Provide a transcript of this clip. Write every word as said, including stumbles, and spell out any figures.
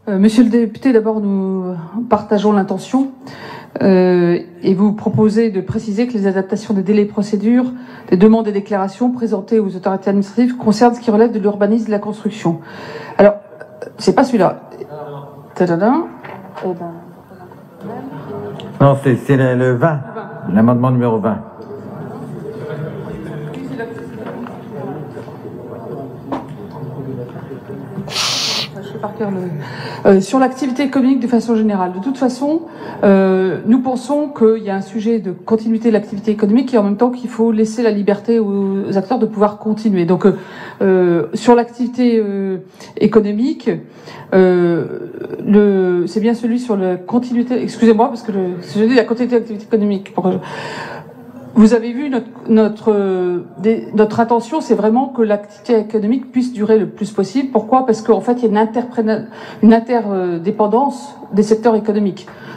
Euh, Monsieur le député, d'abord, nous partageons l'intention euh, et vous proposez de préciser que les adaptations des délais et procédures, des demandes et déclarations présentées aux autorités administratives concernent ce qui relève de l'urbanisme et de la construction. Alors, c'est pas celui-là. Tadadam. Eh ben... Non, c'est le, le vingt, l'amendement numéro vingt. Par cœur le... euh, sur l'activité économique de façon générale. De toute façon, euh, nous pensons qu'il y a un sujet de continuité de l'activité économique et en même temps qu'il faut laisser la liberté aux acteurs de pouvoir continuer. Donc, euh, sur l'activité euh, économique, euh, le... c'est bien celui sur la continuité. Excusez-moi parce que le... je dis la continuité de l'activité économique. Pour... Vous avez vu notre notre euh, des, notre intention, c'est vraiment que l'activité économique puisse durer le plus possible. Pourquoi? Parce qu'en fait, il y a une, une interdépendance des secteurs économiques.